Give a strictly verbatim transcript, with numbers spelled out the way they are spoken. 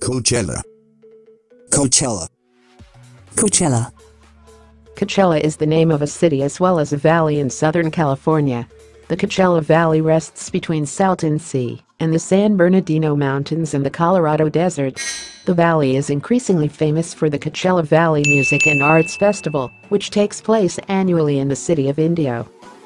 Coachella. Coachella. Coachella. Coachella is the name of a city as well as a valley in Southern California. The Coachella Valley rests between Salton Sea and the San Bernardino Mountains and the Colorado Desert. The valley is increasingly famous for the Coachella Valley Music and Arts Festival, which takes place annually in the city of Indio.